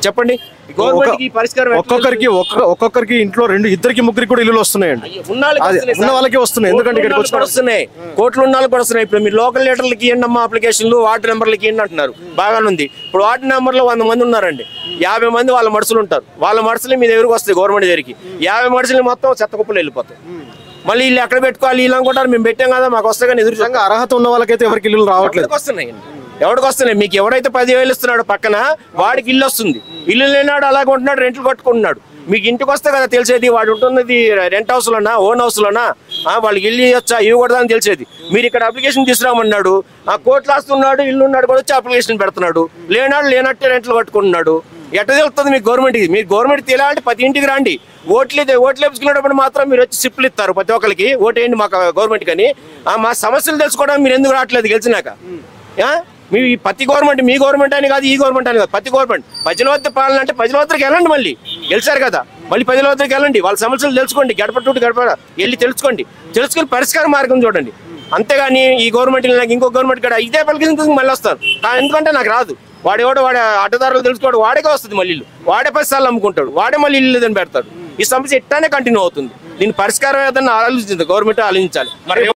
చెప్పండి. ఒక్కొక్కరికి ఇంట్లో ఇద్దరికి ముగ్గురికి కూడా ఇల్లు వస్తున్నాయండి. ఉన్న వాళ్ళకి వస్తున్నాయి. ఎందుకంటే ఇక్కడికి వస్తున్నాయి, కోట్లు ఉన్న వాళ్ళకి వస్తున్నాయి. ఇప్పుడు మీరు లోకల్ లీడర్లకి ఇవ్వండి అమ్మా అప్లికేషన్లు, వార్డు నెంబర్లకి ఇవ్వండి అంటున్నారు, బాగానే ఉంది. ఇప్పుడు వార్డు నెంబర్లో 100 మంది ఉన్నారండి, 50 మంది వాళ్ళ మనుషులు ఉంటారు. వాళ్ళ మనుషులు మీ దగ్గరకు వస్తాయి గవర్నమెంట్ దగ్గరికి. 50 మనుషులు మొత్తం చెత్త కుప్పలు వెళ్ళిపోతాయి. మళ్ళీ వీళ్ళు ఎక్కడ పెట్టుకోవాలి, వీళ్ళు అనుకుంటారు మేము పెట్టాం కదా మాకు వస్తాయి, కానీ ఎదురు అర్హత ఉన్న వాళ్ళకైతే ఎవరికి ఇల్లు రావట్లేదు. వస్తున్నాయి, ఎవరికి వస్తున్నాయి? మీకు ఎవరైతే 10,000 ఇస్తున్నాడు పక్కన వాడికి ఇల్లు వస్తుంది. ఇల్లు లేనాడు అలాగే ఉంటున్నాడు, రెంట్లు కట్టుకుంటున్నాడు. మీకు ఇంటికి వస్తే కదా తెలిసేది వాడు ఉంటున్నది రెంట్ హౌస్లోనా ఓన్ హౌస్లోనా, వాళ్ళకి ఇల్లు ఇవ్వచ్చా ఇవ్వకూడదా అని తెలిసేది. మీరు ఇక్కడ అప్లికేషన్ తీసుకురామన్నాడు, కోట్లు వస్తున్నాడు, ఇల్లు ఉన్నాడు కూడా వచ్చి అప్లికేషన్ పెడుతున్నాడు, లేనట్టే రెంట్లు కట్టుకుంటున్నాడు. ఎట్లా తెలుస్తుంది మీకు గవర్నమెంట్కి? మీరు గవర్నమెంట్ తెలియాలంటే 10 ఇంటికి రండి. ఓట్లు వేపించుకునేటప్పుడు మాత్రం మీరు వచ్చి సిప్పులు ఇస్తారు ప్రతి ఒక్కరికి, ఓటు వేయండి మాకు గవర్నమెంట్ కానీ. మా సమస్యలు తెలుసుకోవడానికి మీరు ఎందుకు రావట్లేదు గెలిచినాక? మీ ప్రతి గవర్నమెంట్, మీ గవర్నమెంట్ అని కాదు, ఈ గవర్నమెంట్ అని కాదు, ప్రతి గవర్నమెంట్ ప్రజల వద్ద పాలన అంటే ప్రజల వద్దకు వెళ్ళండి. మళ్ళీ గెలిచారు కదా, మళ్ళీ ప్రజల వద్దకు వెళ్ళండి, వాళ్ళ సమస్యలు తెలుసుకోండి, గడప టు గడప వెళ్ళి తెలుసుకొని పరిష్కార మార్గం చూడండి. అంతేగాని ఈ గవర్నమెంట్ నాకు ఇంకో గవర్నమెంట్ కూడా ఇదే పలికి మళ్ళీ వస్తారు. ఎందుకంటే నాకు రాదు, వాడి అడ్డదారులు తెలుసుకోవడం వాడికే వస్తుంది. మళ్ళీ వాడే 10 సార్లు అమ్ముకుంటాడు, వాడే మళ్ళీ ఇల్లు లేదని పెడతాడు. ఈ సమస్య ఇట్టానే కంటిన్యూ అవుతుంది. దీని పరిష్కారం ఏదన్నా ఆలోచించింది గవర్నమెంట్ ఆలోచించాలి. మరి